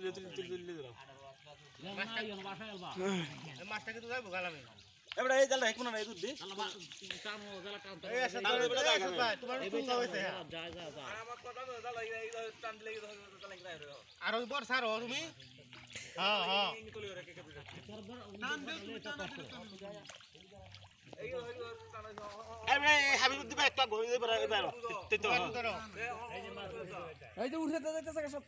মাছটাকে তো যাইবো গালামে এবারে এই জালটা হেকুনা নাই দুধ দি এই আসলে তোমার তুঙ্গা হইছে যা যা যা আর আমার কথা তো জাল লাগি টান লাগি তো লাগি রাই আর ওই বড় সার তুমি হ্যাঁ হ্যাঁ টান দে তুমি টান এই এবারে হাবিব দিবা একটা গই দে পারে এবারে তেতো এই যে উঠে যাইতেছে সব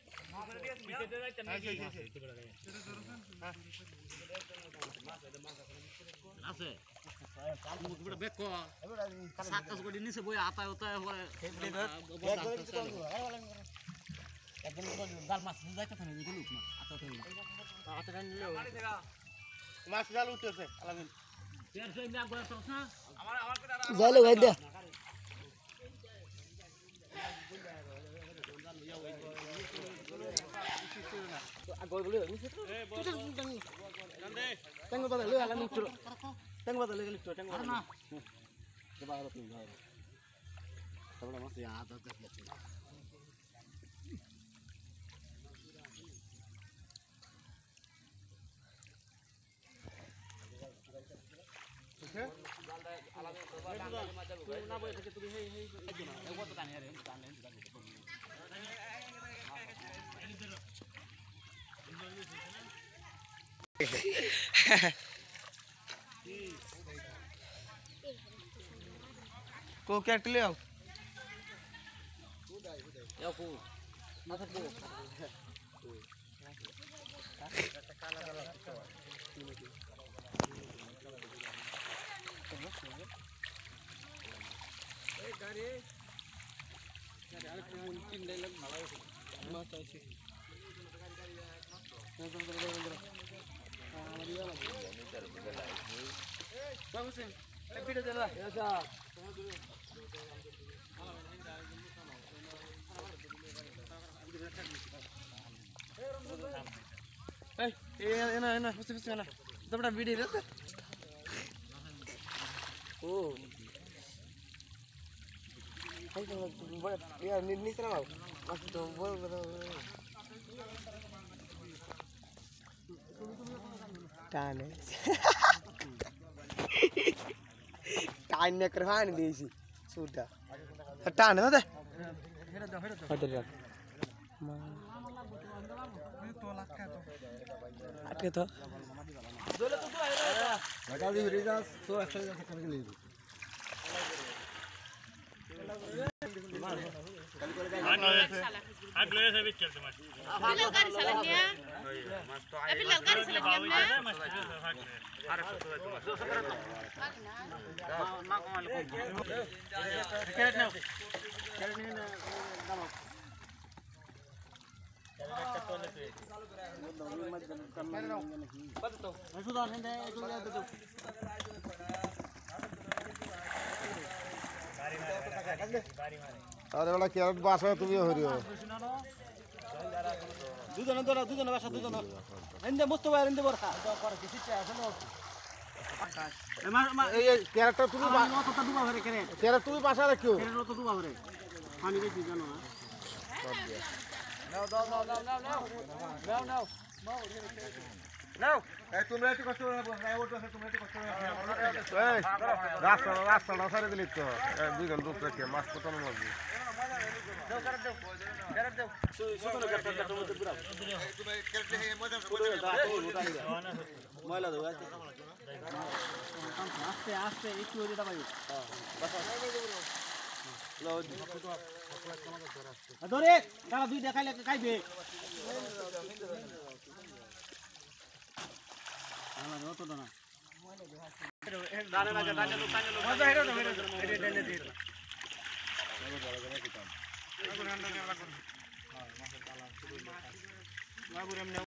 আছে মুখ বড় বেক কো সাকাস গডি নিচে বই আতায় ওতায় হয় একদম জাল মাছ যাইতে থাকে এগুলো না আতা তো আতা কান নিলো মাছ জাল উঠতেছে আলামিন তের সেই না গয়া তো না আমার জালে ভাই দে গই বলে নিছে তো টাঙ্গ বাদা লই আলা নিটো টাঙ্গ বাদা লই নিটো টাঙ্গ না দেবা আর তুমি যাও তবলা মাছ ইয়া আদা দেখতে को क्या ले आओ এও কো না থাকবো এই গাড়ি আর কোন তিন লাইন ভালো আছে মাছ আছে टाने टाने करवाने देसी सूटा टाने ना दे हटे रख अटके तो लगा दी रिजास तो एक्सरसाइज करके ले আগলে সব চলতে মাছ Bilang kari salahnya. Bilang kari salahnya mana? আর কত আছে না কমালে কম ক্যারেট নাও ক্যারেট নিয়ে না দাও আরে ওলা ক্যারেট বাসা তুমি হরিও দুজন ধরো দুজন বাসা দুজন এন্ডে মস্ত বাইরে এন্ডে বড় খা করে কিছু আছে না এই ক্যারেটটা তুমি কতটা দুবা ভরে ক্যারেট ক্যারেট তুমি বাসা রাখিও ক্যারেট কত দুবা ভরে পানি বেশি জানো না নাও এই তোমরা একটু কষ্ট করে রায় ওটো আছে তোমরা একটু কষ্ট করে এই রাস্তা না সারে দিলি তো দুইজন দুধ রাখে মাছ কত মারবি ময়লা দেবো আস্তে আস্তে একটু ওই দিটা পাই ধরে তারা দুই দেখাইলে খাইবে অতটা না